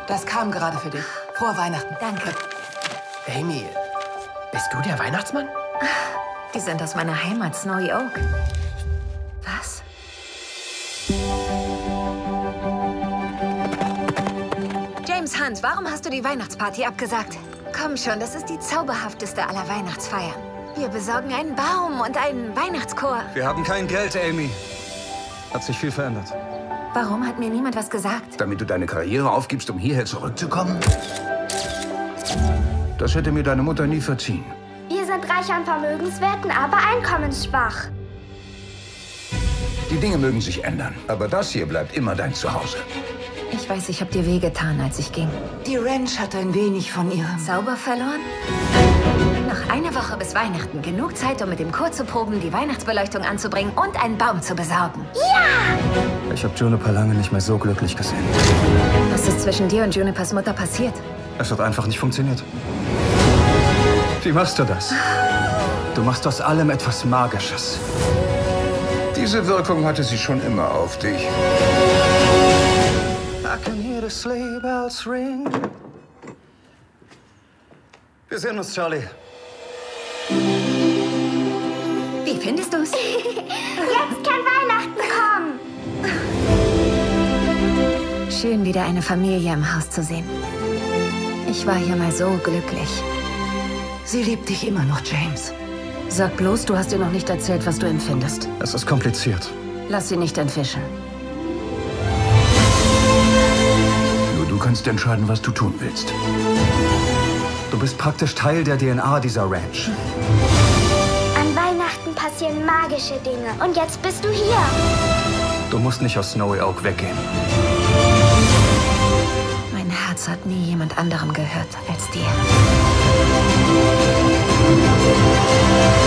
Das kam gerade für dich. Frohe Weihnachten. Danke. Amy, bist du der Weihnachtsmann? Die sind aus meiner Heimat, Snowy Oak. Was? James Hunt, warum hast du die Weihnachtsparty abgesagt? Komm schon, das ist die zauberhafteste aller Weihnachtsfeiern. Wir besorgen einen Baum und einen Weihnachtschor. Wir haben kein Geld, Amy. Hat sich viel verändert. Warum hat mir niemand was gesagt? Damit du deine Karriere aufgibst, um hierher zurückzukommen? Das hätte mir deine Mutter nie verziehen. Wir sind reich an Vermögenswerten, aber einkommensschwach. Die Dinge mögen sich ändern, aber das hier bleibt immer dein Zuhause. Ich weiß, ich habe dir wehgetan, als ich ging. Die Ranch hat ein wenig von ihrem Zauber verloren? Noch eine Woche bis Weihnachten. Genug Zeit, um mit dem Chor zu proben, die Weihnachtsbeleuchtung anzubringen und einen Baum zu besorgen. Ich habe Juniper lange nicht mehr so glücklich gesehen. Was ist zwischen dir und Junipers Mutter passiert? Es hat einfach nicht funktioniert. Wie machst du das? Du machst aus allem etwas Magisches. Diese Wirkung hatte sie schon immer auf dich. I can hear the sleigh bells ring. Wir sehen uns, Charlie. Wie findest du's? Jetzt kann Weihnachten kommen. Schön, wieder eine Familie im Haus zu sehen. Ich war hier mal so glücklich. Sie liebt dich immer noch, James. Sag bloß, du hast ihr noch nicht erzählt, was du empfindest. Es ist kompliziert. Lass sie nicht entwischen. Nur du kannst entscheiden, was du tun willst. Du bist praktisch Teil der DNA dieser Ranch. An Weihnachten passieren magische Dinge. Und jetzt bist du hier. Du musst nicht aus Snowy Oak weggehen. Mein Herz hat nie jemand anderem gehört als dir.